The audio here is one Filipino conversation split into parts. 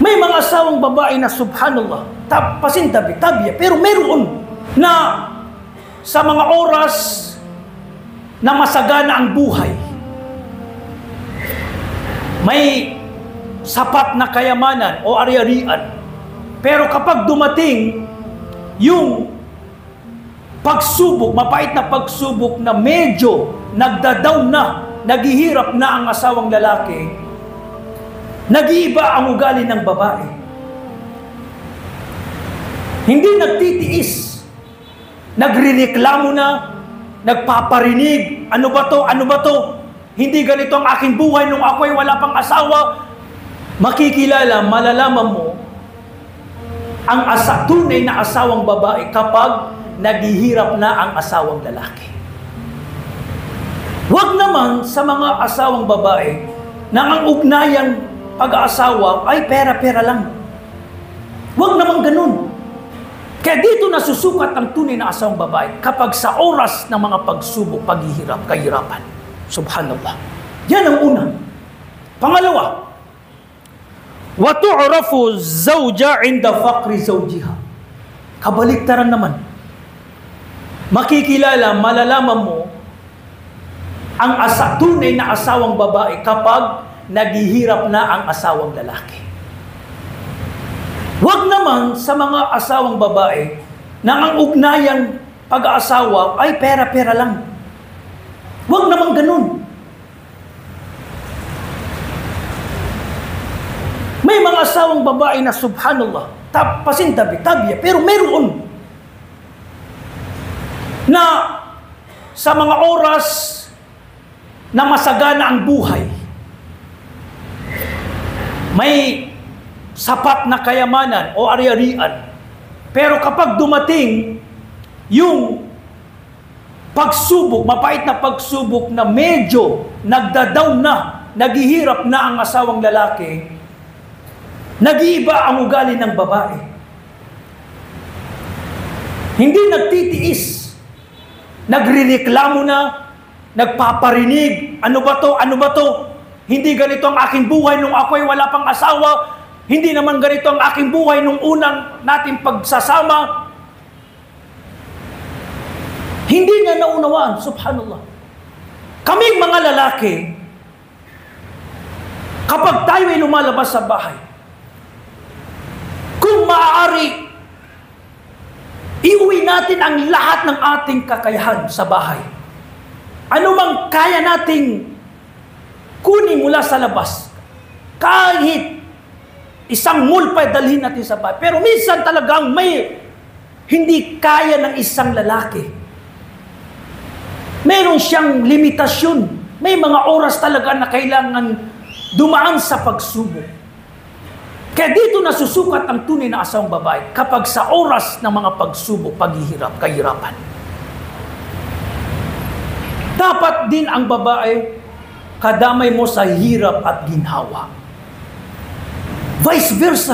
May mga asawang babae na subhanallah, pasintabi-tabi, pero meron na sa mga oras na masagana ang buhay, may sapat na kayamanan o ari-arian, pero kapag dumating yung pagsubok, mapait na pagsubok na medyo nagda-down na, naghihirap na ang asawang lalaki, nag-iiba ang ugali ng babae. Hindi nagtitiis, nagrereklamo na, nagpaparinig, ano ba to, ano ba to? Hindi ganito ang aking buhay nung ako'y wala pang asawa. Makikilala, malalaman mo ang tunay na asawang babae kapag naghihirap na ang asawang lalaki. Huwag naman sa mga asawang babae na ang ugnayang pag-aasawa ay pera-pera lang. Huwag naman ganun. Kaya dito nasusukat ang tunay na asawang babae kapag sa oras ng mga pagsubok, paghihirap, kahirapan. Subhanallah. Yan ang una. Pangalawa, wa tu'rafu zawja 'inda faqri zawjiha. Kabaliktaran naman. Makikilala, malalaman mo ang tunay na asawang babae kapag naghihirap na ang asawang lalaki. Huwag naman sa mga asawang babae na ang ugnayang pag-aasawa ay pera-pera lang. Huwag naman ganun. May mga asawang babae na subhanallah, pasintabi-tabi, pero meron na sa mga oras na masagana ang buhay, may sapat na kayamanan o ari-arian, pero kapag dumating yung pagsubok, mapait na pagsubok na medyo nagda-down na, naghihirap na ang asawang lalaki, nag-iiba ang ugali ng babae. Hindi nagtitiis, nagrereklamo na, nagpaparinig, ano ba to, ano ba to? Hindi ganito ang aking buhay nung ako'y wala pang asawa. Hindi naman ganito ang aking buhay nung unang nating pagsasama. Hindi niya naunawaan, subhanallah. Kaming mga lalaki, kapag tayo ay lumalabas sa bahay, kung maaari, iuwi natin ang lahat ng ating kakayahan sa bahay. Ano mang kaya nating kunin mula sa labas, kahit isang mulpa dalhin natin sa bahay. Pero minsan talagang may hindi kaya ng isang lalaki. Meron siyang limitasyon. May mga oras talaga na kailangan dumaan sa pagsubok. Kaya dito nasusukat ang tunay na asawang babae kapag sa oras ng mga pagsubok, paghihirap, kahirapan. Dapat din ang babae kadamay mo sa hirap at ginhawa. Vice versa.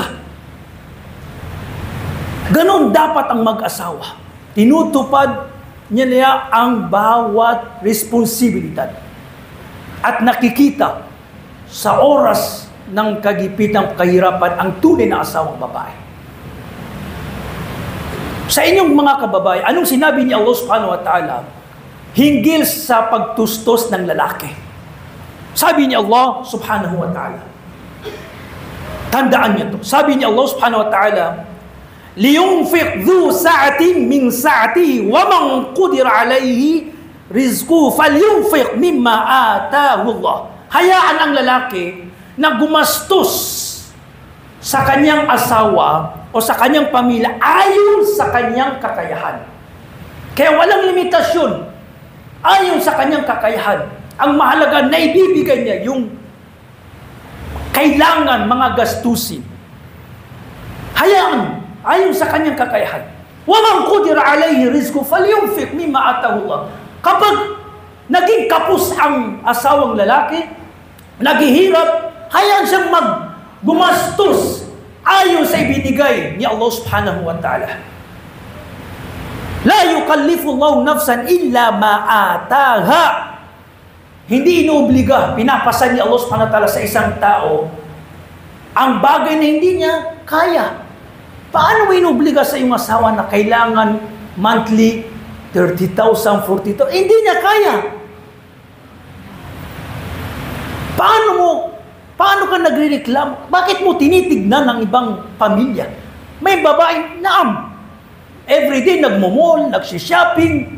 Ganon dapat ang mag-asawa. Tinutupad niya ang bawat responsibilidad at nakikita sa oras ng kagipitang kahirapan ang tunay na asawang babae. Sa inyong mga kababayan, anong sinabi ni Allah subhanahu wa ta'ala hinggil sa pagtustos ng lalaki? Sabi ni Allah subhanahu wa ta'ala, tandaan niyo to. Sabi ni Allah subhanahu wa ta'ala, liyunfiq dhu sa'atin min sa'atihi wa man qudira alayhi rizquhu falyunfiq mimma atahu Allah. Hayaan ang lalaki na gumastos sa kanyang asawa o sa kanyang pamilya ayon sa kanyang kakayahan. Kaya walang limitasyon ayon sa kanyang kakayahan. Ang mahalaga na ibibigay niya yung kailangan mga gastusin. Hayaan ayon sa kanyang kakayahan. Wa man qudira alayhi rizquhu falyunfiq mimma atahu Allah. Kapag naging kapos ang asawang lalaki, naghihirap, hayaan siyang gumastos ayon sa ibinigay ni Allah subhanahu wa ta'ala. La yukallifu Allahu nafsan illa ma ataha. Hindi inuobliga, pinapasan ni Allah subhanahu wa ta'ala sa isang tao ang bagay na hindi niya kaya. Paano mo inubliga sa iyong asawa na kailangan monthly 30,000, 40,000? Hindi niya kaya. Paano ka nagre-reklamo? Bakit mo tinitignan ng ibang pamilya? May babae, naam. Everyday nagmo-mall, nagsi-shopping.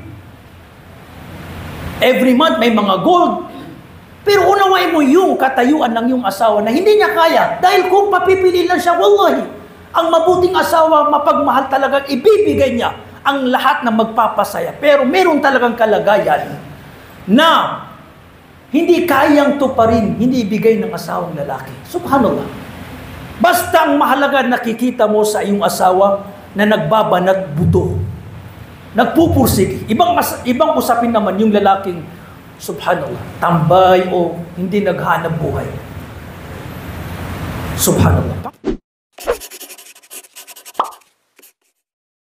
Every month may mga gold. Pero unawain mo yung katayuan ng yung asawa na hindi niya kaya. Dahil kung papipili lang siya, wallahi, ang mabuting asawa, mapagmahal talagang ibibigay niya ang lahat na magpapasaya. Pero meron talagang kalagayan na hindi kayang tuparin, hindi ibigay ng asawang lalaki. Subhanallah. Basta ang mahalaga nakikita mo sa iyong asawa na nagbabanat buto, nagpupursige. Ibang usapin naman yung lalaking, subhanallah, tambay o hindi naghanap buhay. Subhanallah.